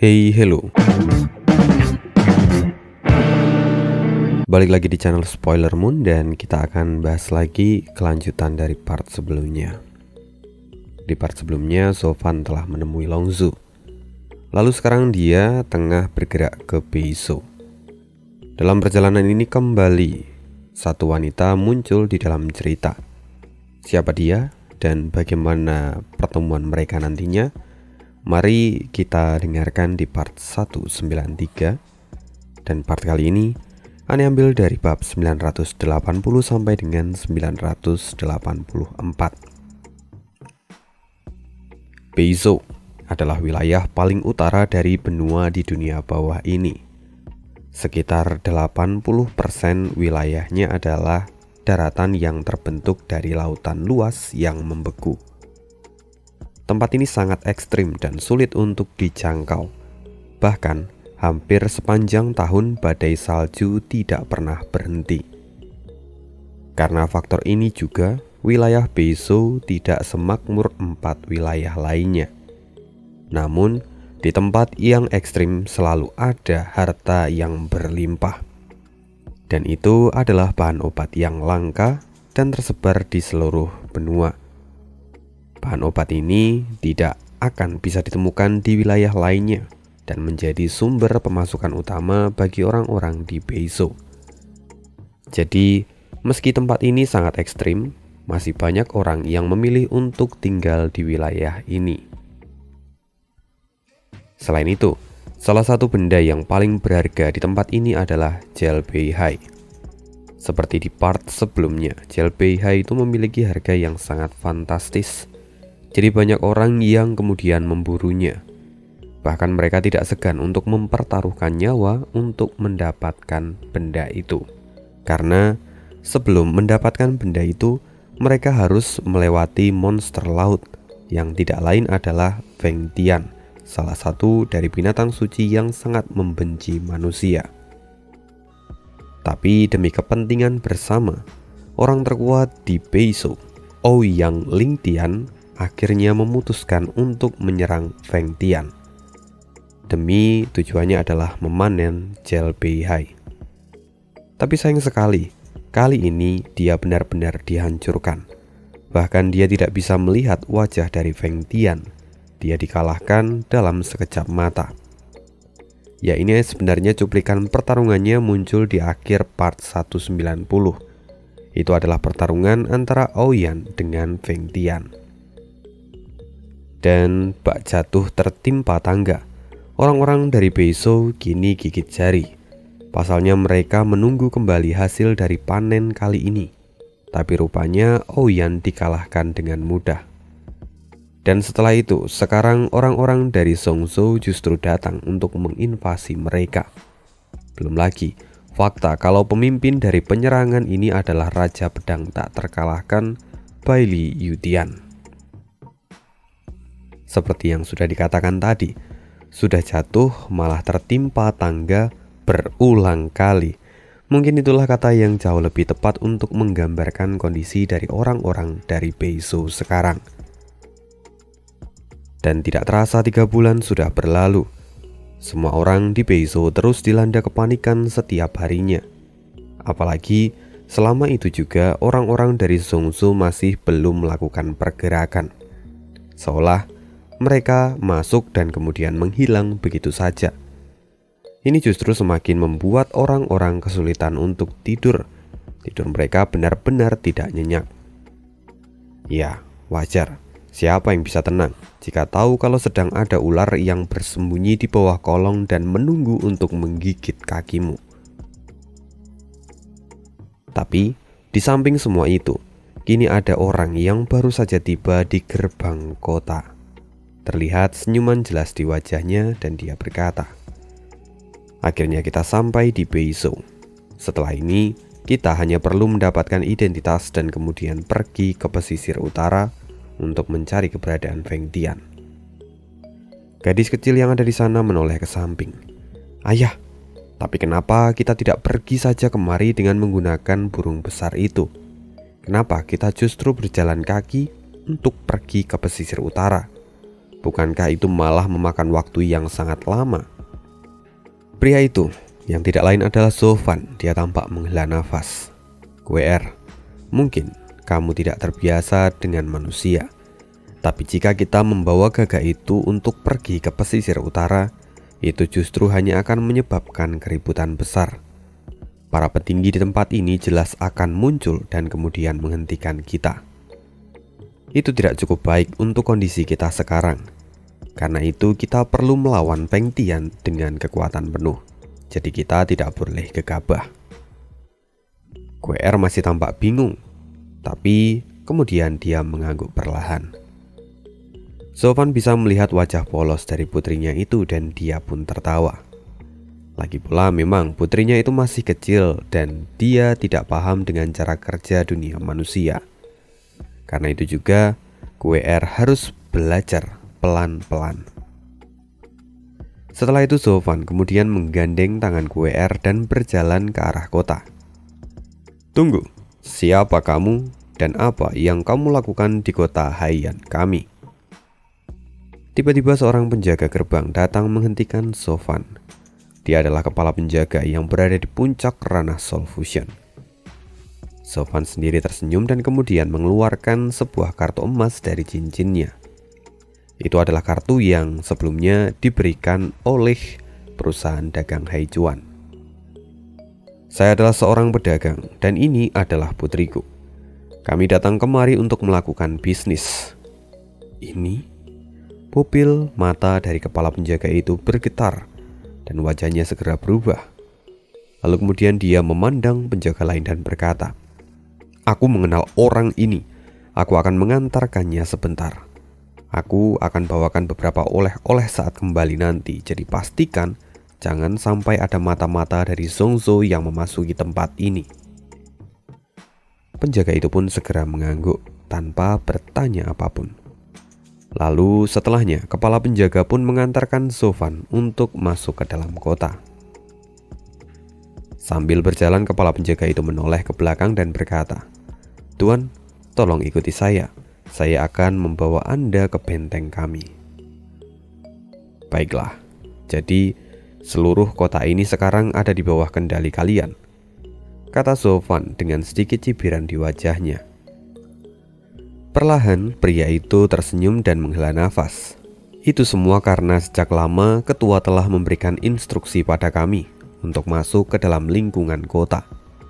Hey, hello. Balik lagi di channel Spoiler Moon dan kita akan bahas lagi kelanjutan dari part sebelumnya. Di part sebelumnya, Sofan telah menemui Longzhu. Lalu sekarang dia tengah bergerak ke Beizhou. Dalam perjalanan ini kembali satu wanita muncul di dalam cerita. Siapa dia dan bagaimana pertemuan mereka nantinya? Mari kita dengarkan di part 193. Dan part kali ini Ane ambil dari bab 980 sampai dengan 984. Beizhou adalah wilayah paling utara dari benua di dunia bawah ini. Sekitar 80% wilayahnya adalah daratan yang terbentuk dari lautan luas yang membeku. Tempat ini sangat ekstrim dan sulit untuk dijangkau. Bahkan hampir sepanjang tahun badai salju tidak pernah berhenti. Karena faktor ini juga, wilayah Beizhou tidak semakmur 4 wilayah lainnya. Namun, di tempat yang ekstrim selalu ada harta yang berlimpah. Dan itu adalah bahan obat yang langka dan tersebar di seluruh benua. Bahan obat ini tidak akan bisa ditemukan di wilayah lainnya dan menjadi sumber pemasukan utama bagi orang-orang di Beizhou. Jadi, meski tempat ini sangat ekstrim, masih banyak orang yang memilih untuk tinggal di wilayah ini. Selain itu, salah satu benda yang paling berharga di tempat ini adalah Gel Beihai. Seperti di part sebelumnya, Gel Beihai itu memiliki harga yang sangat fantastis. Jadi banyak orang yang kemudian memburunya. Bahkan mereka tidak segan untuk mempertaruhkan nyawa untuk mendapatkan benda itu. Karena sebelum mendapatkan benda itu, mereka harus melewati monster laut yang tidak lain adalah Feng Tian, salah satu dari binatang suci yang sangat membenci manusia. Tapi demi kepentingan bersama, orang terkuat di Beizhou, Ouyang Lingtian, akhirnya memutuskan untuk menyerang Feng Tian. Demi tujuannya adalah memanen Gel Beihai. Tapi sayang sekali, kali ini dia benar-benar dihancurkan. Bahkan dia tidak bisa melihat wajah dari Feng Tian. Dia dikalahkan dalam sekejap mata. Ya, ini sebenarnya cuplikan pertarungannya muncul di akhir part 190. Itu adalah pertarungan antara Ouyang dengan Feng Tian. Dan bak jatuh tertimpa tangga. Orang-orang dari Beizhou kini gigit jari. Pasalnya mereka menunggu kembali hasil dari panen kali ini. Tapi rupanya Ouyang dikalahkan dengan mudah. Dan setelah itu, sekarang orang-orang dari Zhongzhou justru datang untuk menginvasi mereka. Belum lagi, fakta kalau pemimpin dari penyerangan ini adalah Raja Pedang tak terkalahkan, Baili Yudian. Seperti yang sudah dikatakan tadi, sudah jatuh malah tertimpa tangga berulang kali. Mungkin itulah kata yang jauh lebih tepat untuk menggambarkan kondisi dari orang-orang dari Beizhou sekarang. Dan tidak terasa 3 bulan sudah berlalu. Semua orang di Beizhou terus dilanda kepanikan setiap harinya. Apalagi selama itu juga orang-orang dari Zhongzhou masih belum melakukan pergerakan. Seolah mereka masuk dan kemudian menghilang begitu saja. Ini justru semakin membuat orang-orang kesulitan untuk tidur. Tidur mereka benar-benar tidak nyenyak. Ya, wajar. Siapa yang bisa tenang jika tahu kalau sedang ada ular yang bersembunyi di bawah kolong dan menunggu untuk menggigit kakimu? Tapi, di samping semua itu, kini ada orang yang baru saja tiba di gerbang kota. Terlihat senyuman jelas di wajahnya dan dia berkata, "Akhirnya kita sampai di Beizhou. Setelah ini, kita hanya perlu mendapatkan identitas dan kemudian pergi ke pesisir utara untuk mencari keberadaan Feng Tian." Gadis kecil yang ada di sana menoleh ke samping. "Ayah, tapi kenapa kita tidak pergi saja kemari dengan menggunakan burung besar itu? Kenapa kita justru berjalan kaki untuk pergi ke pesisir utara? Bukankah itu malah memakan waktu yang sangat lama? Pria itu, yang tidak lain adalah Zovan, dia tampak menghela nafas. QR, mungkin kamu tidak terbiasa dengan manusia. Tapi jika kita membawa gagak itu untuk pergi ke pesisir utara, itu justru hanya akan menyebabkan keributan besar. Para petinggi di tempat ini jelas akan muncul dan kemudian menghentikan kita. Itu tidak cukup baik untuk kondisi kita sekarang. Karena itu kita perlu melawan Peng Tian dengan kekuatan penuh. Jadi kita tidak boleh gegabah. QR masih tampak bingung, tapi kemudian dia mengangguk perlahan. Zovan bisa melihat wajah polos dari putrinya itu dan dia pun tertawa. Lagi pula memang putrinya itu masih kecil dan dia tidak paham dengan cara kerja dunia manusia. Karena itu juga QR harus belajar pelan-pelan. Setelah itu Zovan kemudian menggandeng tangan QR dan berjalan ke arah kota. Tunggu, siapa kamu dan apa yang kamu lakukan di kota Haiyan kami? Tiba-tiba seorang penjaga gerbang datang menghentikan Zovan. Dia adalah kepala penjaga yang berada di puncak ranah Soul Fusion. Zovan sendiri tersenyum dan kemudian mengeluarkan sebuah kartu emas dari cincinnya. Itu adalah kartu yang sebelumnya diberikan oleh perusahaan dagang Haichuan. Saya adalah seorang pedagang dan ini adalah putriku. Kami datang kemari untuk melakukan bisnis. Ini? Pupil mata dari kepala penjaga itu bergetar dan wajahnya segera berubah. Lalu kemudian dia memandang penjaga lain dan berkata, "Aku mengenal orang ini. Aku akan mengantarkannya sebentar. Aku akan bawakan beberapa oleh-oleh saat kembali nanti. Jadi pastikan jangan sampai ada mata-mata dari Zhongzhou yang memasuki tempat ini." Penjaga itu pun segera mengangguk tanpa bertanya apapun. Lalu setelahnya, kepala penjaga pun mengantarkan Zovan untuk masuk ke dalam kota. Sambil berjalan, kepala penjaga itu menoleh ke belakang dan berkata, "Tuan, tolong ikuti saya. Saya akan membawa Anda ke benteng kami." "Baiklah, jadi seluruh kota ini sekarang ada di bawah kendali kalian," kata Zovan dengan sedikit cibiran di wajahnya. Perlahan pria itu tersenyum dan menghela nafas. Itu semua karena sejak lama ketua telah memberikan instruksi pada kami untuk masuk ke dalam lingkungan kota.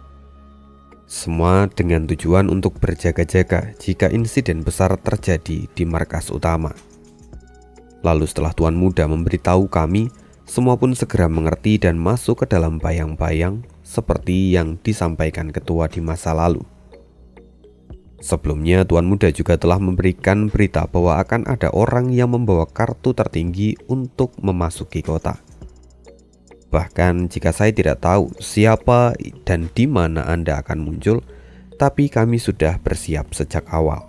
Semua dengan tujuan untuk berjaga-jaga jika insiden besar terjadi di markas utama. Lalu setelah Tuan Muda memberitahu kami, semua pun segera mengerti dan masuk ke dalam bayang-bayang seperti yang disampaikan ketua di masa lalu. Sebelumnya Tuan Muda juga telah memberikan berita bahwa akan ada orang yang membawa kartu tertinggi untuk memasuki kota. Bahkan jika saya tidak tahu siapa dan di mana Anda akan muncul, tapi kami sudah bersiap sejak awal.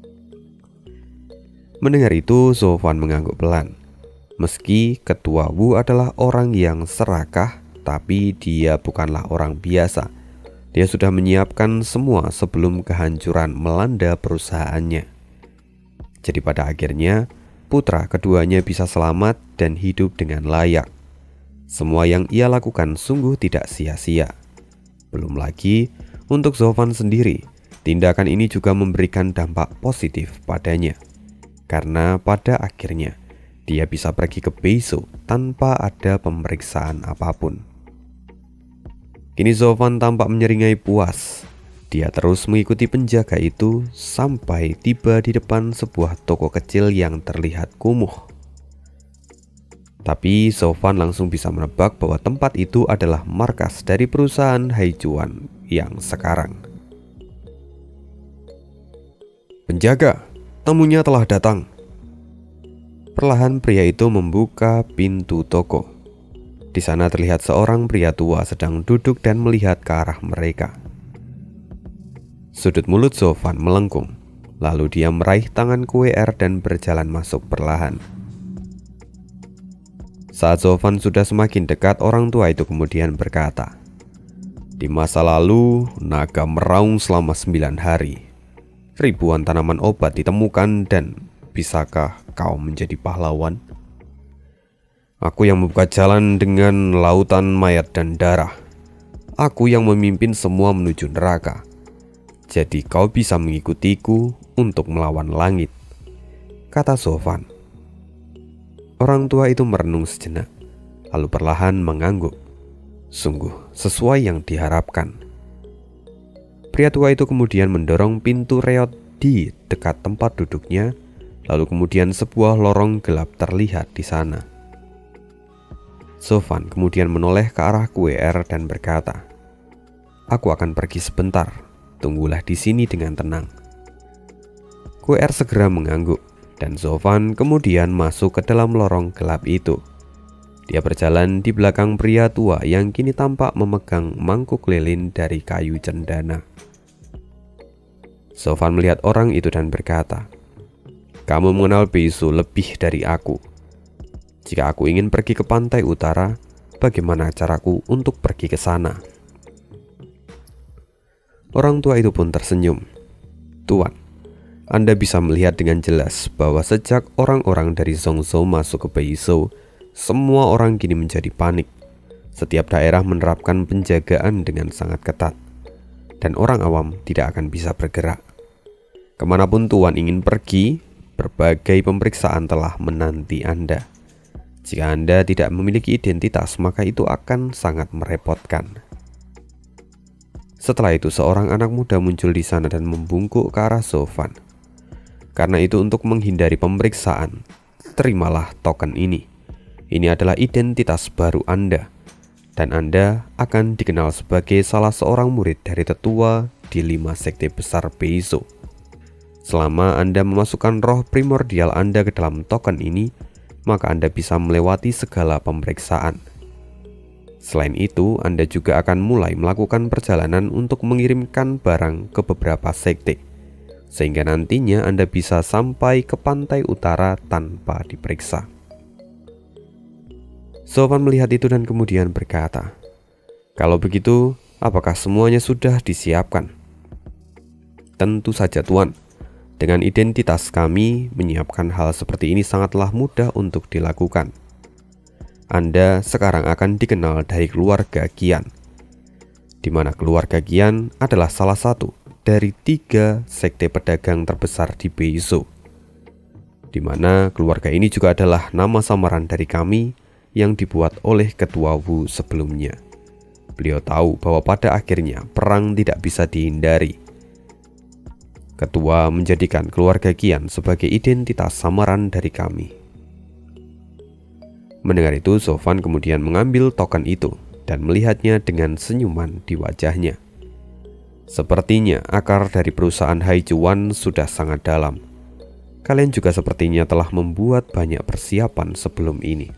Mendengar itu, Zovan mengangguk pelan. Meski Ketua Wu adalah orang yang serakah, tapi dia bukanlah orang biasa. Dia sudah menyiapkan semua sebelum kehancuran melanda perusahaannya. Jadi pada akhirnya, putra keduanya bisa selamat dan hidup dengan layak. Semua yang ia lakukan sungguh tidak sia-sia. Belum lagi, untuk Zovan sendiri, tindakan ini juga memberikan dampak positif padanya. Karena pada akhirnya, dia bisa pergi ke Beizhou tanpa ada pemeriksaan apapun. Kini Zovan tampak menyeringai puas. Dia terus mengikuti penjaga itu sampai tiba di depan sebuah toko kecil yang terlihat kumuh. Tapi Zovan langsung bisa menebak bahwa tempat itu adalah markas dari perusahaan Haichuan yang sekarang. "Penjaga, tamunya telah datang." Perlahan pria itu membuka pintu toko. Di sana terlihat seorang pria tua sedang duduk dan melihat ke arah mereka. Sudut mulut Zovan melengkung, lalu dia meraih tangan QR dan berjalan masuk perlahan. Saat Zovan sudah semakin dekat, orang tua itu kemudian berkata, "Di masa lalu, naga meraung selama 9 hari. Ribuan tanaman obat ditemukan dan bisakah kau menjadi pahlawan? Aku yang membuka jalan dengan lautan mayat dan darah. Aku yang memimpin semua menuju neraka. Jadi kau bisa mengikutiku untuk melawan langit," kata Zovan. Orang tua itu merenung sejenak, lalu perlahan mengangguk. Sungguh sesuai yang diharapkan. Pria tua itu kemudian mendorong pintu reot di dekat tempat duduknya, lalu kemudian sebuah lorong gelap terlihat di sana. Zovan kemudian menoleh ke arah QR dan berkata, "Aku akan pergi sebentar, tunggulah di sini dengan tenang." QR segera mengangguk, dan Zovan kemudian masuk ke dalam lorong gelap itu. Dia berjalan di belakang pria tua yang kini tampak memegang mangkuk lilin dari kayu cendana. Zovan melihat orang itu dan berkata, "Kamu mengenal Beiso lebih dari aku. Jika aku ingin pergi ke pantai utara, bagaimana caraku untuk pergi ke sana?" Orang tua itu pun tersenyum. "Tuan, Anda bisa melihat dengan jelas bahwa sejak orang-orang dari Zhongzhou masuk ke Beiso, semua orang kini menjadi panik. Setiap daerah menerapkan penjagaan dengan sangat ketat, dan orang awam tidak akan bisa bergerak. Kemanapun Tuan ingin pergi, berbagai pemeriksaan telah menanti Anda. Jika Anda tidak memiliki identitas, maka itu akan sangat merepotkan." Setelah itu seorang anak muda muncul di sana dan membungkuk ke arah Zovan. "Karena itu untuk menghindari pemeriksaan, terimalah token ini. Ini adalah identitas baru Anda, dan Anda akan dikenal sebagai salah seorang murid dari tetua di 5 sekte besar Beiso. Selama Anda memasukkan roh primordial Anda ke dalam token ini, maka Anda bisa melewati segala pemeriksaan. Selain itu, Anda juga akan mulai melakukan perjalanan untuk mengirimkan barang ke beberapa sekte, sehingga nantinya Anda bisa sampai ke pantai utara tanpa diperiksa." Zovan melihat itu dan kemudian berkata, "Kalau begitu, apakah semuanya sudah disiapkan?" "Tentu saja, Tuan. Dengan identitas kami, menyiapkan hal seperti ini sangatlah mudah untuk dilakukan. Anda sekarang akan dikenal dari keluarga Qian, di mana keluarga Qian adalah salah satu dari 3 sekte pedagang terbesar di Beiso, di mana keluarga ini juga adalah nama samaran dari kami yang dibuat oleh Ketua Wu sebelumnya. Beliau tahu bahwa pada akhirnya perang tidak bisa dihindari. Ketua menjadikan keluarga Qian sebagai identitas samaran dari kami." Mendengar itu, Zovan kemudian mengambil token itu dan melihatnya dengan senyuman di wajahnya. Sepertinya akar dari perusahaan Haichuan sudah sangat dalam. Kalian juga sepertinya telah membuat banyak persiapan sebelum ini.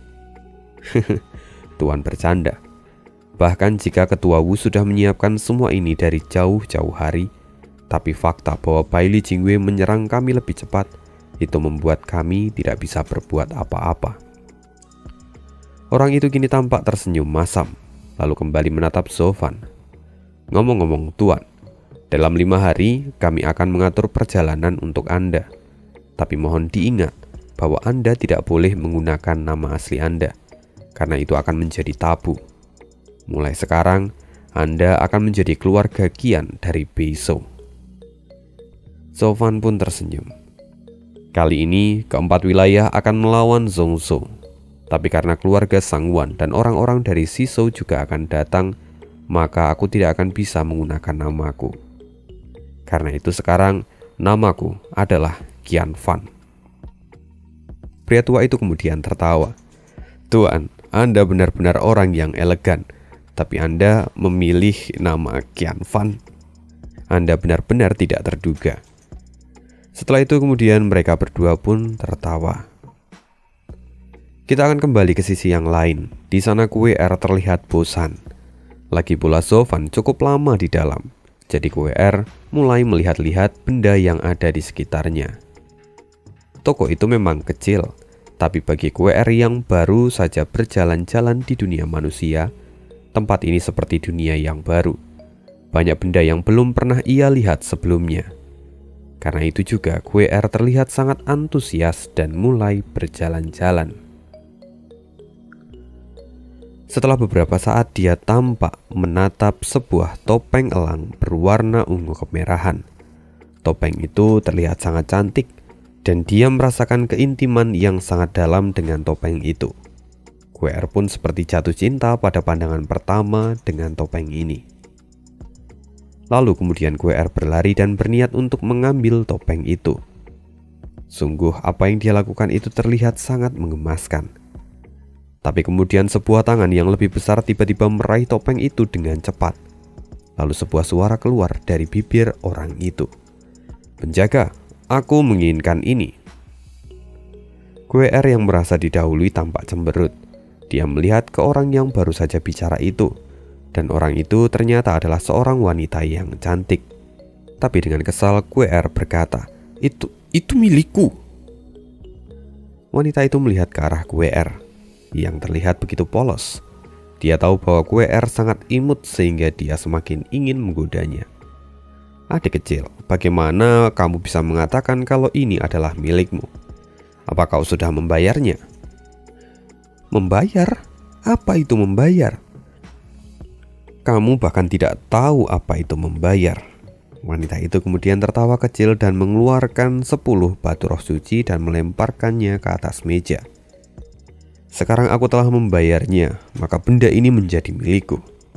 Tuan bercanda. Bahkan jika Ketua Wu sudah menyiapkan semua ini dari jauh-jauh hari, tapi fakta bahwa Baili Jingwei menyerang kami lebih cepat, itu membuat kami tidak bisa berbuat apa-apa." Orang itu kini tampak tersenyum masam, lalu kembali menatap Zovan. "Ngomong-ngomong, Tuan, dalam 5 hari kami akan mengatur perjalanan untuk Anda. Tapi mohon diingat bahwa Anda tidak boleh menggunakan nama asli Anda, karena itu akan menjadi tabu. Mulai sekarang, Anda akan menjadi keluarga Qian dari Beiso." Zovan pun tersenyum. Kali ini, keempat wilayah akan melawan Zhongzhou. Tapi karena keluarga Sangwan dan orang-orang dari Shizhou juga akan datang, maka aku tidak akan bisa menggunakan namaku. Karena itu sekarang, namaku adalah Qian Fan." Pria tua itu kemudian tertawa. "Tuan, Anda benar-benar orang yang elegan, tapi Anda memilih nama Qian Fan. Anda benar-benar tidak terduga." Setelah itu kemudian mereka berdua pun tertawa. Kita akan kembali ke sisi yang lain. Di sana QR terlihat bosan. Lagi pula Zovan cukup lama di dalam. Jadi QR mulai melihat-lihat benda yang ada di sekitarnya. Toko itu memang kecil, tapi bagi QR yang baru saja berjalan-jalan di dunia manusia, tempat ini seperti dunia yang baru. Banyak benda yang belum pernah ia lihat sebelumnya. Karena itu juga QR terlihat sangat antusias dan mulai berjalan-jalan. Setelah beberapa saat dia tampak menatap sebuah topeng elang berwarna ungu kemerahan. Topeng itu terlihat sangat cantik dan dia merasakan keintiman yang sangat dalam dengan topeng itu. QR pun seperti jatuh cinta pada pandangan pertama dengan topeng ini. Lalu kemudian QR berlari dan berniat untuk mengambil topeng itu. Sungguh apa yang dia lakukan itu terlihat sangat menggemaskan. Tapi kemudian sebuah tangan yang lebih besar tiba-tiba meraih topeng itu dengan cepat. Lalu sebuah suara keluar dari bibir orang itu. "Penjaga, aku menginginkan ini." QR yang merasa didahului tampak cemberut. Dia melihat ke orang yang baru saja bicara itu. Dan orang itu ternyata adalah seorang wanita yang cantik. Tapi dengan kesal QR berkata, Itu milikku." Wanita itu melihat ke arah QR yang terlihat begitu polos. Dia tahu bahwa QR sangat imut sehingga dia semakin ingin menggodanya. "Adik kecil, bagaimana kamu bisa mengatakan kalau ini adalah milikmu? Apa kau sudah membayarnya?" "Membayar? Apa itu membayar?" "Kamu bahkan tidak tahu apa itu membayar." Wanita itu kemudian tertawa kecil dan mengeluarkan 10 batu roh suci dan melemparkannya ke atas meja. "Sekarang aku telah membayarnya, maka benda ini menjadi milikku."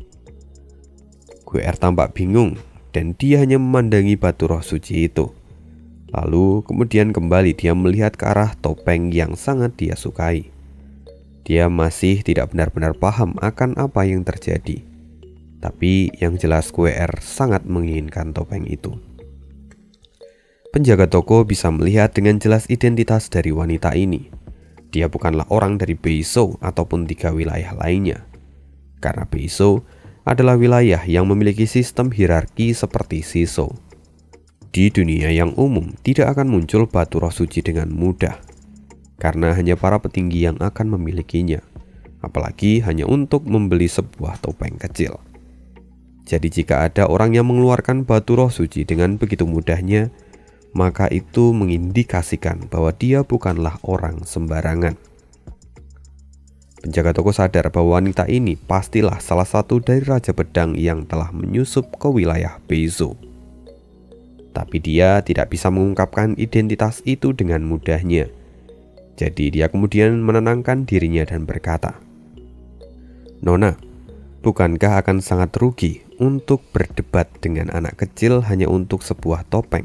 QR tampak bingung dan dia hanya memandangi batu roh suci itu. Lalu kemudian kembali dia melihat ke arah topeng yang sangat dia sukai. Dia masih tidak benar-benar paham akan apa yang terjadi. Tapi yang jelas QR sangat menginginkan topeng itu. Penjaga toko bisa melihat dengan jelas identitas dari wanita ini. Dia bukanlah orang dari Beizhou ataupun 3 wilayah lainnya. Karena Beizhou adalah wilayah yang memiliki sistem hierarki seperti Shizhou. Di dunia yang umum tidak akan muncul batu roh suci dengan mudah. Karena hanya para petinggi yang akan memilikinya. Apalagi hanya untuk membeli sebuah topeng kecil. Jadi jika ada orang yang mengeluarkan batu roh suci dengan begitu mudahnya, maka itu mengindikasikan bahwa dia bukanlah orang sembarangan. Penjaga toko sadar bahwa wanita ini pastilah salah satu dari Raja Pedang yang telah menyusup ke wilayah Beizhou. Tapi dia tidak bisa mengungkapkan identitas itu dengan mudahnya. Jadi dia kemudian menenangkan dirinya dan berkata, "Nona, bukankah akan sangat rugi untuk berdebat dengan anak kecil hanya untuk sebuah topeng?"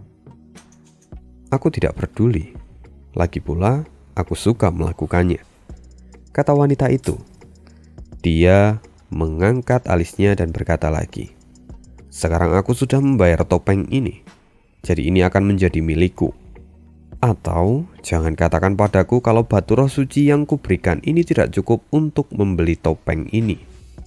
"Aku tidak peduli. Lagi pula, aku suka melakukannya," kata wanita itu. Dia mengangkat alisnya dan berkata lagi, "Sekarang aku sudah membayar topeng ini. Jadi ini akan menjadi milikku. Atau jangan katakan padaku kalau batu roh suci yang kuberikan ini tidak cukup untuk membeli topeng ini."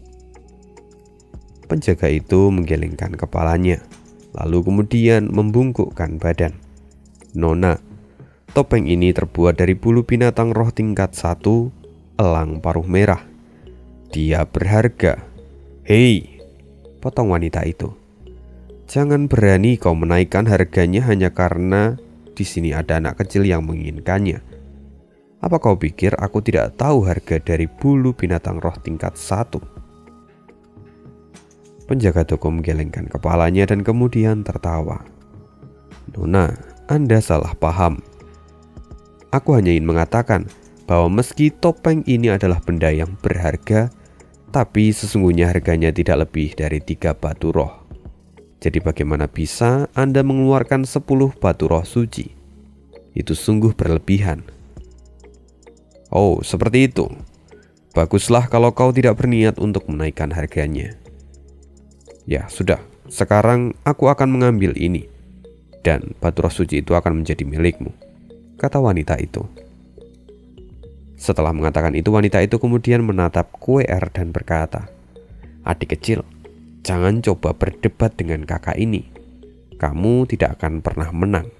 Penjaga itu menggelengkan kepalanya, lalu kemudian membungkukkan badan. "Nona, topeng ini terbuat dari bulu binatang roh tingkat 1, elang paruh merah. Dia berharga." "Hei," potong wanita itu. "Jangan berani kau menaikkan harganya hanya karena di sini ada anak kecil yang menginginkannya. Apa kau pikir aku tidak tahu harga dari bulu binatang roh tingkat 1? Penjaga toko menggelengkan kepalanya dan kemudian tertawa. "Nona, Anda salah paham. Aku hanya ingin mengatakan bahwa meski topeng ini adalah benda yang berharga, tapi sesungguhnya harganya tidak lebih dari 3 batu roh. Jadi bagaimana bisa Anda mengeluarkan 10 batu roh suci? Itu sungguh berlebihan." "Oh, seperti itu. Baguslah kalau kau tidak berniat untuk menaikkan harganya. Ya sudah, sekarang aku akan mengambil ini, dan batu roh suci itu akan menjadi milikmu," kata wanita itu. Setelah mengatakan itu, wanita itu kemudian menatap QR dan berkata, "Adik kecil, jangan coba berdebat dengan kakak ini. Kamu tidak akan pernah menang."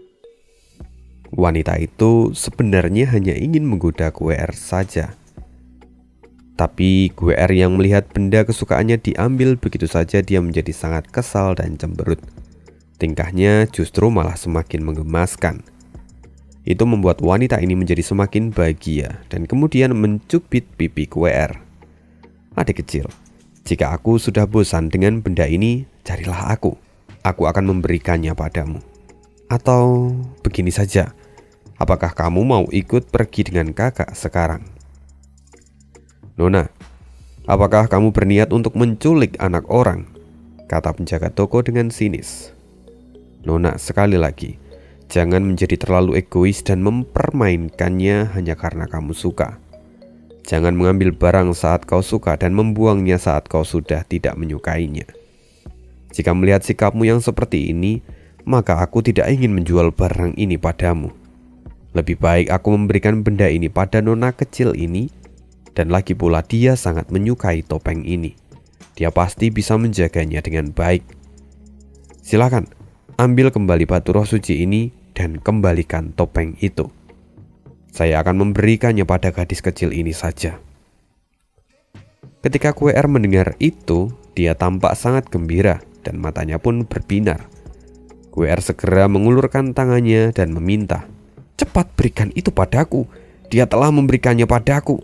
Wanita itu sebenarnya hanya ingin menggoda QR saja. Tapi QR yang melihat benda kesukaannya diambil begitu saja, dia menjadi sangat kesal dan cemberut. Tingkahnya justru malah semakin menggemaskan. Itu membuat wanita ini menjadi semakin bahagia dan kemudian mencubit pipi WR. Adik kecil, jika aku sudah bosan dengan benda ini, carilah aku. Aku akan memberikannya padamu. Atau begini saja, apakah kamu mau ikut pergi dengan kakak sekarang? Nona, apakah kamu berniat untuk menculik anak orang? Kata penjaga toko dengan sinis. Nona, sekali lagi, jangan menjadi terlalu egois dan mempermainkannya hanya karena kamu suka. Jangan mengambil barang saat kau suka dan membuangnya saat kau sudah tidak menyukainya. Jika melihat sikapmu yang seperti ini, maka aku tidak ingin menjual barang ini padamu. Lebih baik aku memberikan benda ini pada nona kecil ini, dan lagi pula dia sangat menyukai topeng ini. Dia pasti bisa menjaganya dengan baik. Silakan, ambil kembali batu roh suci ini dan kembalikan topeng itu. Saya akan memberikannya pada gadis kecil ini saja. Ketika WR mendengar itu, dia tampak sangat gembira dan matanya pun berbinar. WR segera mengulurkan tangannya dan meminta, "Cepat berikan itu padaku. Dia telah memberikannya padaku."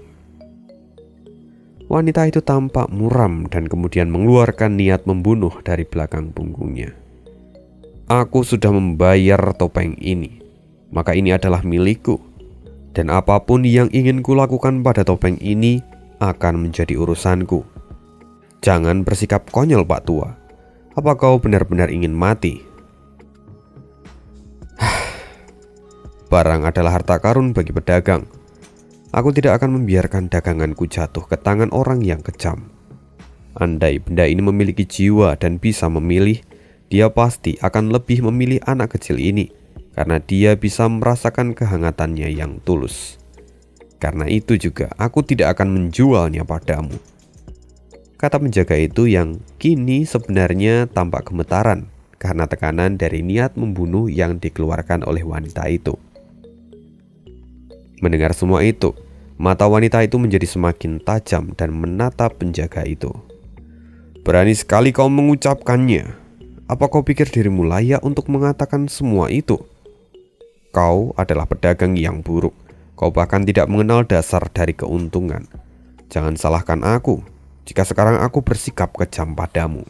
Wanita itu tampak muram dan kemudian mengeluarkan niat membunuh dari belakang punggungnya. "Aku sudah membayar topeng ini, maka ini adalah milikku. Dan apapun yang ingin kulakukan pada topeng ini akan menjadi urusanku. Jangan bersikap konyol, Pak Tua. Apa kau benar-benar ingin mati?" Barang adalah harta karun bagi pedagang. Aku tidak akan membiarkan daganganku jatuh ke tangan orang yang kejam. Andai benda ini memiliki jiwa dan bisa memilih, dia pasti akan lebih memilih anak kecil ini, karena dia bisa merasakan kehangatannya yang tulus. Karena itu juga aku tidak akan menjualnya padamu. Kata penjaga itu yang kini sebenarnya tampak gemetaran karena tekanan dari niat membunuh yang dikeluarkan oleh wanita itu. Mendengar semua itu, mata wanita itu menjadi semakin tajam dan menatap penjaga itu. "Berani sekali kau mengucapkannya. Apa kau pikir dirimu layak untuk mengatakan semua itu? Kau adalah pedagang yang buruk. Kau bahkan tidak mengenal dasar dari keuntungan. Jangan salahkan aku jika sekarang aku bersikap kejam padamu."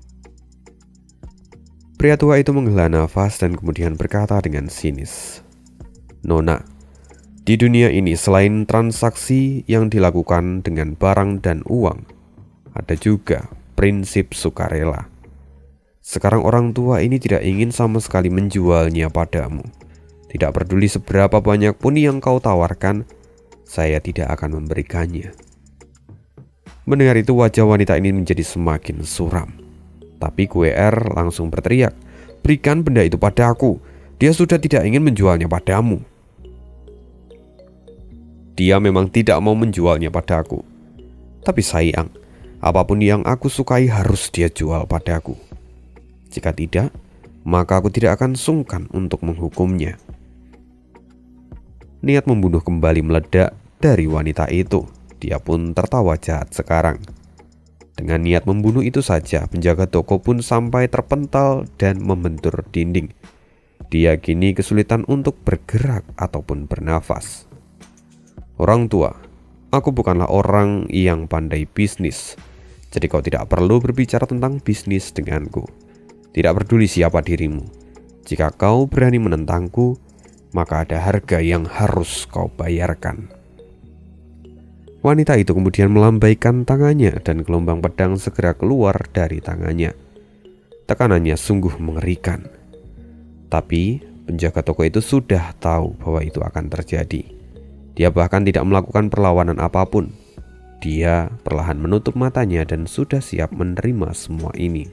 Pria tua itu menghela nafas dan kemudian berkata dengan sinis, "Nona, di dunia ini selain transaksi yang dilakukan dengan barang dan uang, ada juga prinsip sukarela. Sekarang orang tua ini tidak ingin sama sekali menjualnya padamu. Tidak peduli seberapa banyak pun yang kau tawarkan, saya tidak akan memberikannya." Mendengar itu wajah wanita ini menjadi semakin suram. Tapi WR langsung berteriak, "Berikan benda itu padaku. Dia sudah tidak ingin menjualnya padamu." Dia memang tidak mau menjualnya padaku. Tapi sayang, apapun yang aku sukai harus dia jual padaku. Jika tidak, maka aku tidak akan sungkan untuk menghukumnya. Niat membunuh kembali meledak dari wanita itu. Dia pun tertawa jahat sekarang. Dengan niat membunuh itu saja, penjaga toko pun sampai terpental dan membentur dinding. Dia kini kesulitan untuk bergerak ataupun bernafas. "Orang tua, aku bukanlah orang yang pandai bisnis. Jadi kau tidak perlu berbicara tentang bisnis denganku. Tidak peduli siapa dirimu. Jika kau berani menentangku, maka ada harga yang harus kau bayarkan." Wanita itu kemudian melambaikan tangannya dan gelombang pedang segera keluar dari tangannya. Tekanannya sungguh mengerikan. Tapi penjaga toko itu sudah tahu bahwa itu akan terjadi. Dia bahkan tidak melakukan perlawanan apapun. Dia perlahan menutup matanya dan sudah siap menerima semua ini.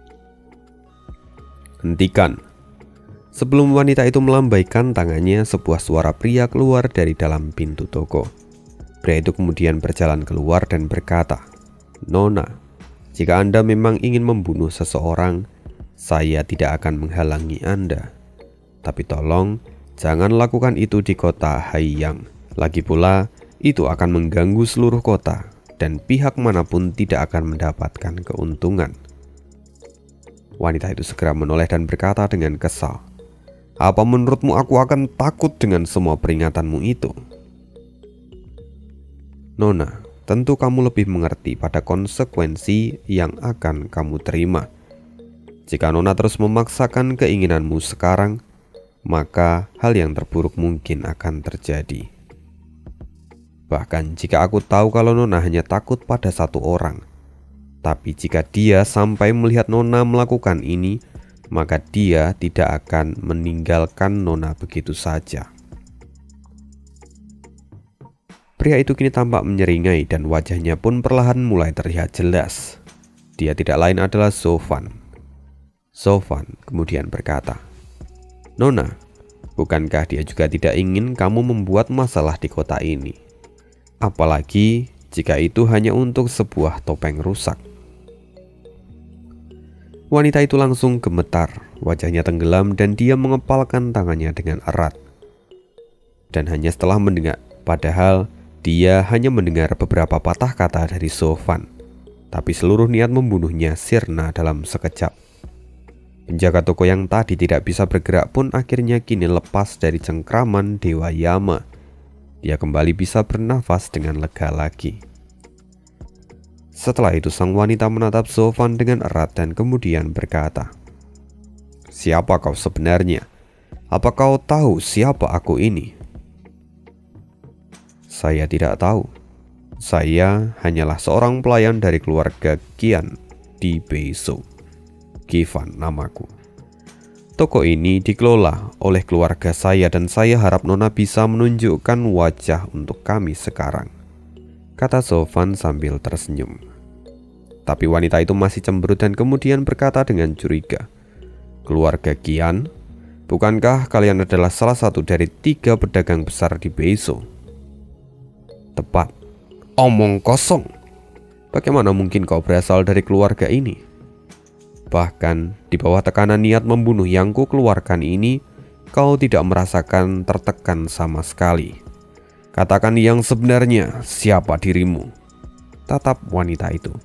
"Hentikan!" Sebelum wanita itu melambaikan tangannya, sebuah suara pria keluar dari dalam pintu toko. Pria itu kemudian berjalan keluar dan berkata, "Nona, jika Anda memang ingin membunuh seseorang, saya tidak akan menghalangi Anda. Tapi tolong, jangan lakukan itu di kota Haiyang. Lagi pula, itu akan mengganggu seluruh kota dan pihak manapun tidak akan mendapatkan keuntungan." Wanita itu segera menoleh dan berkata dengan kesal, "Apa menurutmu aku akan takut dengan semua peringatanmu itu?" "Nona, tentu kamu lebih mengerti pada konsekuensi yang akan kamu terima. Jika Nona terus memaksakan keinginanmu sekarang, maka hal yang terburuk mungkin akan terjadi. Bahkan jika aku tahu kalau Nona hanya takut pada satu orang, tapi jika dia sampai melihat Nona melakukan ini, maka dia tidak akan meninggalkan Nona begitu saja." Pria itu kini tampak menyeringai dan wajahnya pun perlahan mulai terlihat jelas. Dia tidak lain adalah Zovan. Zovan kemudian berkata, "Nona, bukankah dia juga tidak ingin kamu membuat masalah di kota ini? Apalagi jika itu hanya untuk sebuah topeng rusak." Wanita itu langsung gemetar, wajahnya tenggelam dan dia mengepalkan tangannya dengan erat. Dan hanya setelah mendengar, padahal dia hanya mendengar beberapa patah kata dari Zovan, tapi seluruh niat membunuhnya sirna dalam sekejap. Penjaga toko yang tadi tidak bisa bergerak pun akhirnya kini lepas dari cengkraman Dewa Yama. Dia kembali bisa bernafas dengan lega lagi. Setelah itu sang wanita menatap Zovan dengan erat dan kemudian berkata, "Siapa kau sebenarnya? Apa kau tahu siapa aku ini?" "Saya tidak tahu. Saya hanyalah seorang pelayan dari keluarga Qian di Beiso. Givan namaku. Toko ini dikelola oleh keluarga saya dan saya harap Nona bisa menunjukkan wajah untuk kami sekarang," kata Zovan sambil tersenyum. Tapi wanita itu masih cemberut dan kemudian berkata dengan curiga, "Keluarga Qian? Bukankah kalian adalah salah satu dari 3 pedagang besar di Beiso?" "Tepat." "Omong kosong. Bagaimana mungkin kau berasal dari keluarga ini? Bahkan di bawah tekanan niat membunuh yang kukeluarkan ini, kau tidak merasakan tertekan sama sekali. Katakan yang sebenarnya, siapa dirimu?" tatap wanita itu.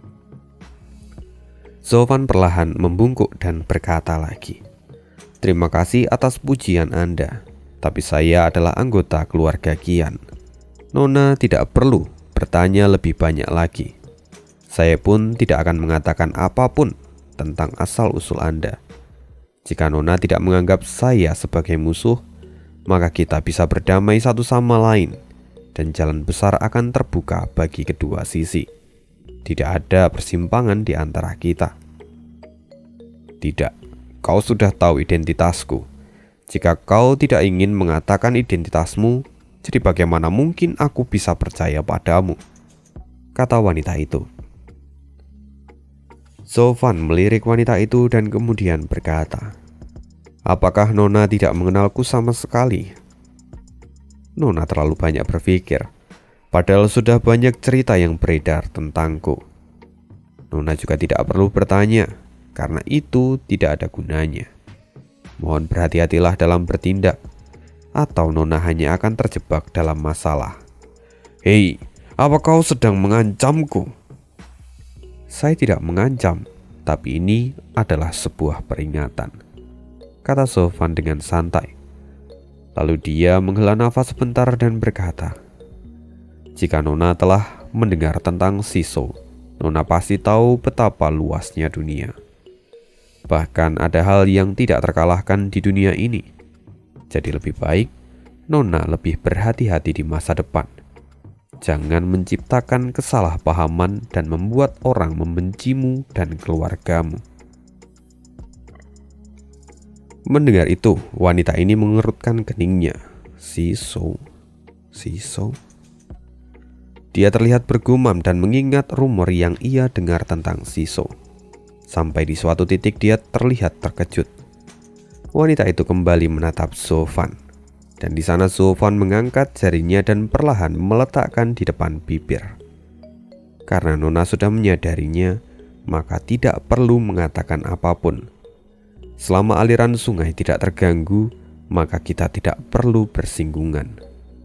Zovan perlahan membungkuk dan berkata lagi, "Terima kasih atas pujian Anda, tapi saya adalah anggota keluarga Qian. Nona tidak perlu bertanya lebih banyak lagi. Saya pun tidak akan mengatakan apapun tentang asal-usul Anda. Jika Nona tidak menganggap saya sebagai musuh, maka kita bisa berdamai satu sama lain dan jalan besar akan terbuka bagi kedua sisi. Tidak ada persimpangan di antara kita." "Tidak, kau sudah tahu identitasku. Jika kau tidak ingin mengatakan identitasmu, jadi bagaimana mungkin aku bisa percaya padamu?" kata wanita itu. Zovan melirik wanita itu dan kemudian berkata, "Apakah Nona tidak mengenalku sama sekali?" Nona terlalu banyak berpikir, padahal sudah banyak cerita yang beredar tentangku. Nona juga tidak perlu bertanya, karena itu tidak ada gunanya. Mohon berhati-hatilah dalam bertindak, atau Nona hanya akan terjebak dalam masalah. "Hei, apa kau sedang mengancamku?" "Saya tidak mengancam, tapi ini adalah sebuah peringatan," kata Zovan dengan santai. Lalu dia menghela nafas sebentar dan berkata, "Jika Nona telah mendengar tentang Shiso, Nona pasti tahu betapa luasnya dunia. Bahkan ada hal yang tidak terkalahkan di dunia ini. Jadi lebih baik Nona lebih berhati-hati di masa depan. Jangan menciptakan kesalahpahaman dan membuat orang membencimu dan keluargamu." Mendengar itu, wanita ini mengerutkan keningnya. Shiso. Dia terlihat bergumam dan mengingat rumor yang ia dengar tentang Shiso. Sampai di suatu titik dia terlihat terkejut. Wanita itu kembali menatap Zovan. Dan di sana Zovan mengangkat jarinya dan perlahan meletakkan di depan bibir. Karena Nona sudah menyadarinya, maka tidak perlu mengatakan apapun. Selama aliran sungai tidak terganggu, maka kita tidak perlu bersinggungan.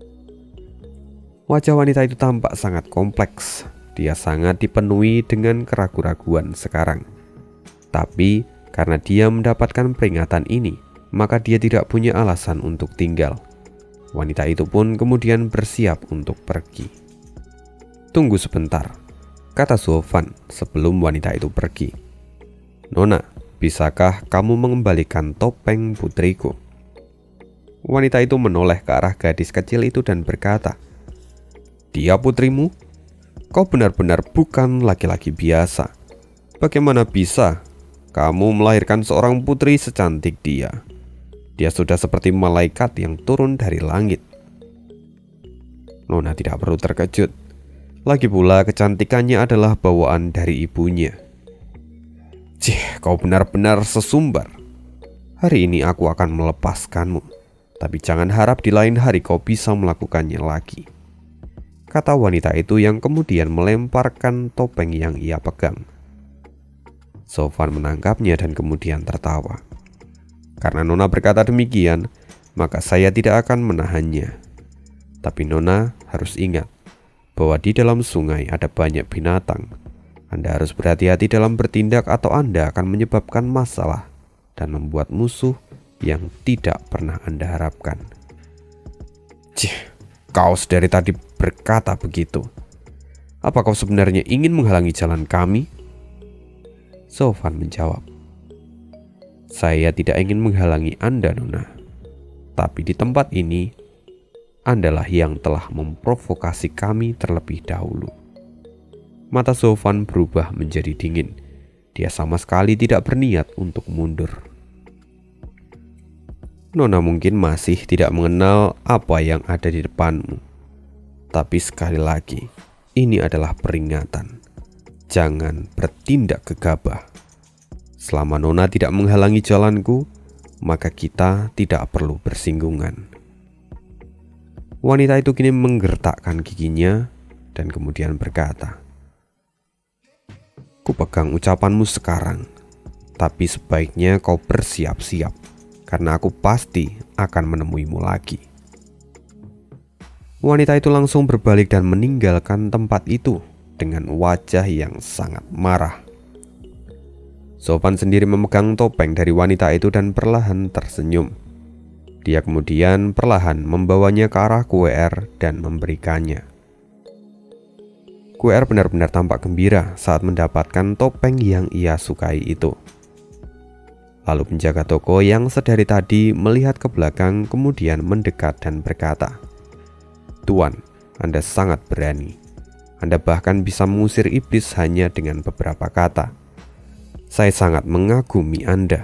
Wajah wanita itu tampak sangat kompleks. Dia sangat dipenuhi dengan keraguan-raguan sekarang. Tapi Karena dia mendapatkan peringatan ini, maka dia tidak punya alasan untuk tinggal. Wanita itu pun kemudian bersiap untuk pergi. "Tunggu sebentar," kata Sofwan sebelum wanita itu pergi. "Nona, bisakah kamu mengembalikan topeng putriku?" Wanita itu menoleh ke arah gadis kecil itu dan berkata, "Dia putrimu? Kau benar-benar bukan laki-laki biasa. Bagaimana bisa kamu melahirkan seorang putri secantik dia? Dia sudah seperti malaikat yang turun dari langit." Nona tidak perlu terkejut. Lagi pula kecantikannya adalah bawaan dari ibunya. "Cih, kau benar-benar sesumbar. Hari ini aku akan melepaskanmu, tapi jangan harap di lain hari kau bisa melakukannya lagi," kata wanita itu yang kemudian melemparkan topeng yang ia pegang. Sofwan menangkapnya dan kemudian tertawa. Karena Nona berkata demikian, maka saya tidak akan menahannya. Tapi Nona harus ingat bahwa di dalam sungai ada banyak binatang. Anda harus berhati-hati dalam bertindak atau Anda akan menyebabkan masalah dan membuat musuh yang tidak pernah Anda harapkan. "Cih, kau dari tadi berkata begitu. Apa kau sebenarnya ingin menghalangi jalan kami?" Sofwan menjawab, "Saya tidak ingin menghalangi Anda, Nona. Tapi di tempat ini, Andalah yang telah memprovokasi kami terlebih dahulu." Mata Sofwan berubah menjadi dingin. Dia sama sekali tidak berniat untuk mundur. "Nona mungkin masih tidak mengenal apa yang ada di depanmu. Tapi sekali lagi, ini adalah peringatan. Jangan bertindak gegabah. Selama Nona tidak menghalangi jalanku, maka kita tidak perlu bersinggungan." Wanita itu kini menggertakkan giginya dan kemudian berkata, "Ku pegang ucapanmu sekarang, tapi sebaiknya kau bersiap-siap, karena aku pasti akan menemuimu lagi." Wanita itu langsung berbalik dan meninggalkan tempat itu dengan wajah yang sangat marah. Sofwan sendiri memegang topeng dari wanita itu dan perlahan tersenyum. Dia kemudian perlahan membawanya ke arah QR dan memberikannya. QR benar-benar tampak gembira saat mendapatkan topeng yang ia sukai itu. Lalu penjaga toko yang sedari tadi melihat ke belakang kemudian mendekat dan berkata, "Tuan, Anda sangat berani. Anda bahkan bisa mengusir iblis hanya dengan beberapa kata. Saya sangat mengagumi Anda."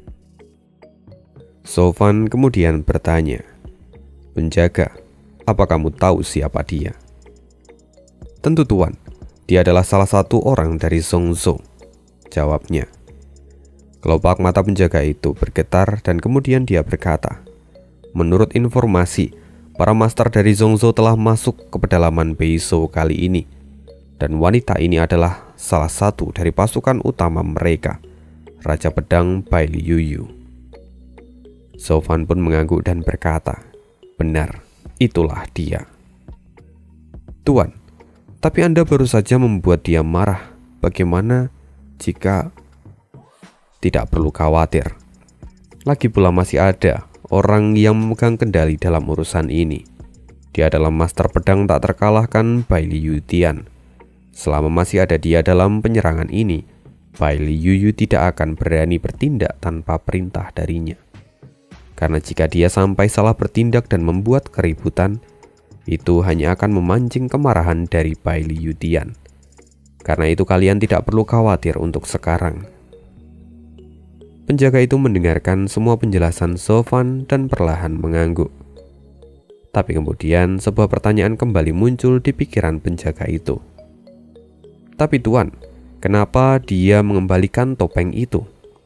Sofwan kemudian bertanya, "Penjaga, apa kamu tahu siapa dia?" "Tentu Tuan, dia adalah salah satu orang dari Zhongzhou," jawabnya. Kelopak mata penjaga itu bergetar dan kemudian dia berkata, "Menurut informasi, para master dari Zhongzhou telah masuk ke pedalaman Beizhou kali ini, dan wanita ini adalah salah satu dari pasukan utama mereka, Raja Pedang Bai Liyuyu." Sofwan pun mengangguk dan berkata, "Benar, itulah dia." "Tuan, tapi Anda baru saja membuat dia marah. Bagaimana jika..." "Tidak perlu khawatir. Lagi pula masih ada orang yang memegang kendali dalam urusan ini. Dia adalah master pedang tak terkalahkan Bai Liyutian. Selama masih ada dia dalam penyerangan ini, Bai Liyuyu tidak akan berani bertindak tanpa perintah darinya. Karena jika dia sampai salah bertindak dan membuat keributan, itu hanya akan memancing kemarahan dari Bai Liyutian. Karena itu kalian tidak perlu khawatir untuk sekarang." Penjaga itu mendengarkan semua penjelasan Sofwan dan perlahan mengangguk. Tapi kemudian sebuah pertanyaan kembali muncul di pikiran penjaga itu. "Tapi Tuan, kenapa dia mengembalikan topeng itu?"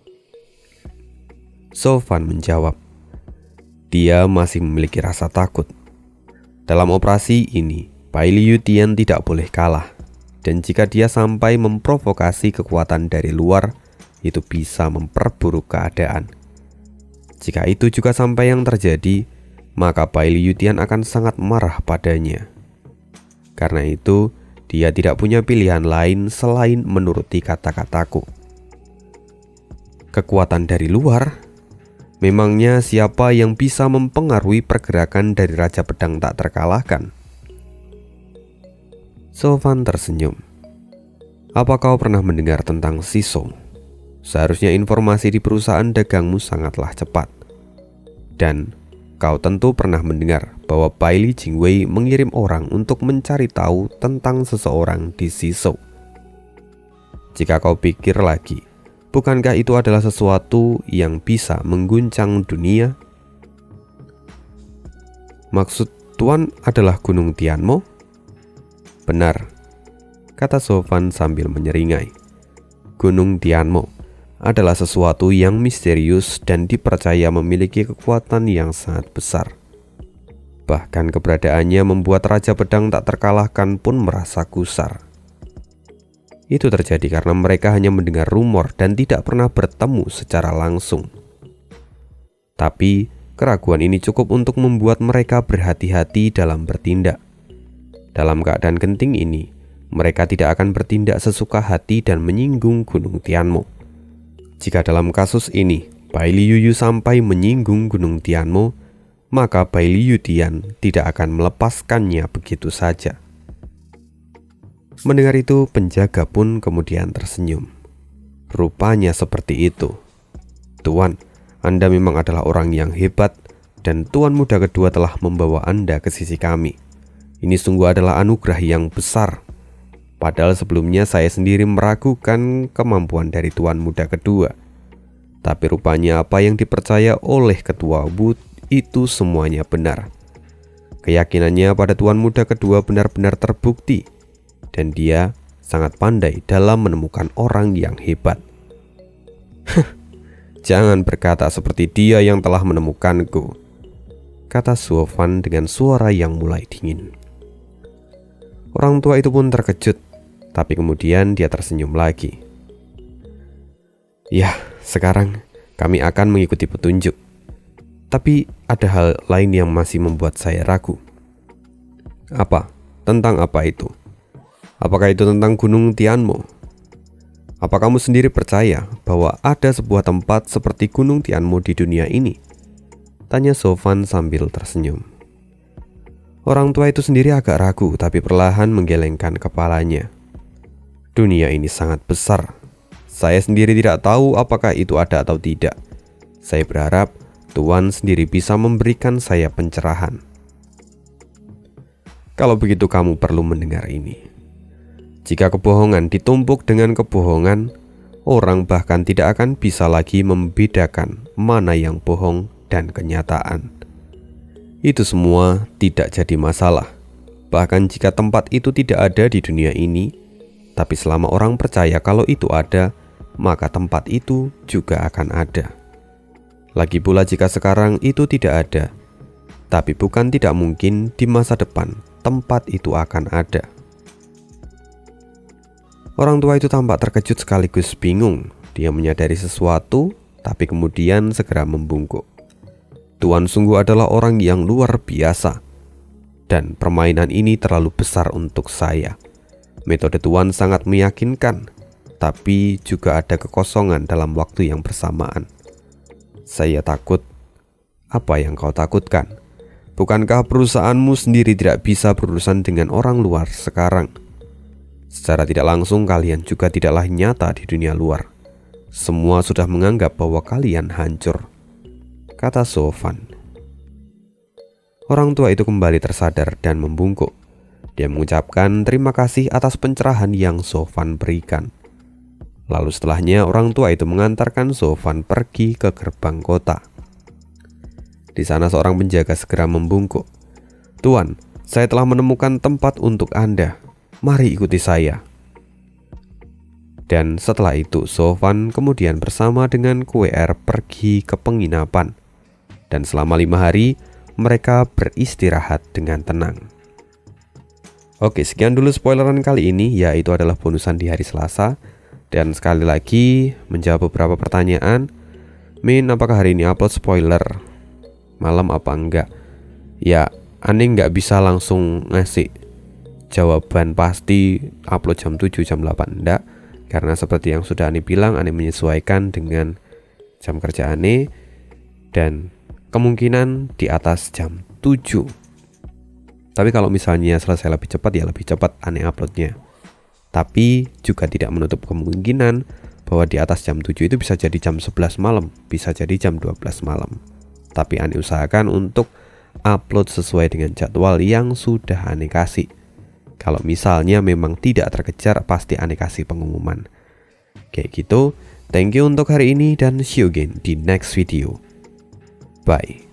Sofwan menjawab, "Dia masih memiliki rasa takut. Dalam operasi ini, Bai Liyutian tidak boleh kalah. Dan jika dia sampai memprovokasi kekuatan dari luar, itu bisa memperburuk keadaan. Jika itu juga sampai yang terjadi, maka Bai Liyutian akan sangat marah padanya. Karena itu, dia tidak punya pilihan lain selain menuruti kata-kataku." Kekuatan dari luar? Memangnya siapa yang bisa mempengaruhi pergerakan dari Raja Pedang tak terkalahkan? Sofan tersenyum. Apa kau pernah mendengar tentang Shiso? Seharusnya informasi di perusahaan dagangmu sangatlah cepat. Dan kau tentu pernah mendengar bahwa Bailey Jingwei mengirim orang untuk mencari tahu tentang seseorang di Shiso. Jika kau pikir lagi, bukankah itu adalah sesuatu yang bisa mengguncang dunia? Maksud Tuan adalah Gunung Tianmo? Benar, kata Sofan sambil menyeringai. Gunung Tianmo adalah sesuatu yang misterius dan dipercaya memiliki kekuatan yang sangat besar. Bahkan keberadaannya membuat Raja Pedang tak terkalahkan pun merasa gusar. Itu terjadi karena mereka hanya mendengar rumor dan tidak pernah bertemu secara langsung. Tapi keraguan ini cukup untuk membuat mereka berhati-hati dalam bertindak. Dalam keadaan genting ini, mereka tidak akan bertindak sesuka hati dan menyinggung Gunung Tianmo. Jika dalam kasus ini Bailey Yuyu sampai menyinggung Gunung Tianmo, maka Bailey Yudian tidak akan melepaskannya begitu saja. Mendengar itu, penjaga pun kemudian tersenyum. Rupanya seperti itu. Tuan, Anda memang adalah orang yang hebat, dan Tuan Muda kedua telah membawa Anda ke sisi kami. Ini sungguh adalah anugerah yang besar. Padahal sebelumnya saya sendiri meragukan kemampuan dari Tuan Muda kedua. Tapi rupanya apa yang dipercaya oleh Ketua Wu itu semuanya benar. Keyakinannya pada Tuan Muda kedua benar-benar terbukti. Dan dia sangat pandai dalam menemukan orang yang hebat. Jangan berkata seperti dia yang telah menemukanku, kata Sofan dengan suara yang mulai dingin. Orang tua itu pun terkejut, tapi kemudian dia tersenyum lagi. Ya, sekarang kami akan mengikuti petunjuk. Tapi ada hal lain yang masih membuat saya ragu. Apa? Tentang apa itu? Apakah itu tentang Gunung Tianmo? Apa kamu sendiri percaya bahwa ada sebuah tempat seperti Gunung Tianmo di dunia ini? Tanya Sofan sambil tersenyum. Orang tua itu sendiri agak ragu, tapi perlahan menggelengkan kepalanya. Dunia ini sangat besar. Saya sendiri tidak tahu apakah itu ada atau tidak. Saya berharap Tuan sendiri bisa memberikan saya pencerahan. Kalau begitu kamu perlu mendengar ini. Jika kebohongan ditumpuk dengan kebohongan, orang bahkan tidak akan bisa lagi membedakan mana yang bohong dan kenyataan. Itu semua tidak jadi masalah. Bahkan jika tempat itu tidak ada di dunia ini, tapi selama orang percaya kalau itu ada, maka tempat itu juga akan ada. Lagi pula jika sekarang itu tidak ada, tapi bukan tidak mungkin di masa depan tempat itu akan ada. Orang tua itu tampak terkejut sekaligus bingung. Dia menyadari sesuatu, tapi kemudian segera membungkuk. Tuan sungguh adalah orang yang luar biasa, dan permainan ini terlalu besar untuk saya. Metode Tuan sangat meyakinkan, tapi juga ada kekosongan dalam waktu yang bersamaan. Saya takut. Apa yang kau takutkan? Bukankah perusahaanmu sendiri tidak bisa berurusan dengan orang luar sekarang? Secara tidak langsung kalian juga tidaklah nyata di dunia luar. Semua sudah menganggap bahwa kalian hancur, kata Sofan. Orang tua itu kembali tersadar dan membungkuk. Dia mengucapkan terima kasih atas pencerahan yang Sofan berikan. Lalu setelahnya orang tua itu mengantarkan Sofan pergi ke gerbang kota. Di sana seorang penjaga segera membungkuk. Tuan, saya telah menemukan tempat untuk Anda. Mari ikuti saya. Dan setelah itu Sofan kemudian bersama dengan QR pergi ke penginapan. Dan selama 5 hari mereka beristirahat dengan tenang. Oke, sekian dulu spoileran kali ini, yaitu adalah bonusan di hari Selasa. Dan sekali lagi menjawab beberapa pertanyaan. Min, apakah hari ini upload spoiler? Malam apa enggak? Ya, aneh nggak bisa langsung ngasih jawaban pasti upload jam 7, jam 8 enggak. Karena seperti yang sudah Ani bilang, Ani menyesuaikan dengan jam kerja Ane, dan kemungkinan di atas jam 7. Tapi kalau misalnya selesai lebih cepat ya lebih cepat Ane uploadnya. Tapi juga tidak menutup kemungkinan bahwa di atas jam 7 itu bisa jadi jam 11 malam, bisa jadi jam 12 malam. Tapi Ane usahakan untuk upload sesuai dengan jadwal yang sudah Ane kasih. Kalau misalnya memang tidak terkejar, pasti Ane kasih pengumuman. Kayak gitu. Thank you untuk hari ini dan see you again di next video. Bye.